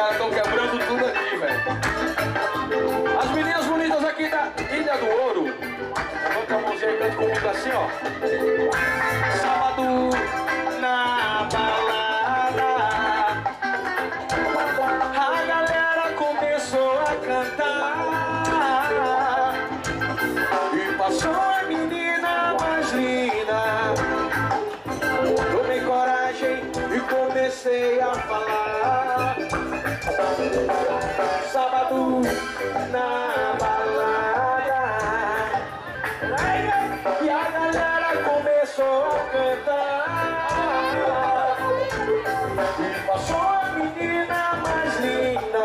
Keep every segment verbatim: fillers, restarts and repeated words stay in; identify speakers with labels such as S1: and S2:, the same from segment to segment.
S1: caras estão quebrando tudo aqui, velho. As meninas bonitas aqui da Ilha do Ouro. Levanta a mãozinha e canta comigo assim, ó. Sábado na balada, a galera começou a cantar e passou a menina mais linda. Tomei coragem e comecei a falar. Sábado na balada, e a galera começou a cantar e passou a menina mais linda.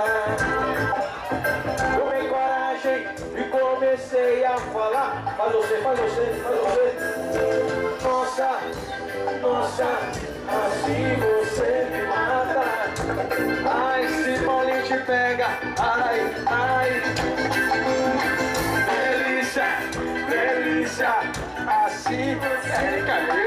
S1: Tomei coragem e comecei a falar. Faz você, faz você, faz você. Nossa, nossa, assim você me mata. Ai, se Paulinho te pega, ai, ai. Delícia, delícia, assim você...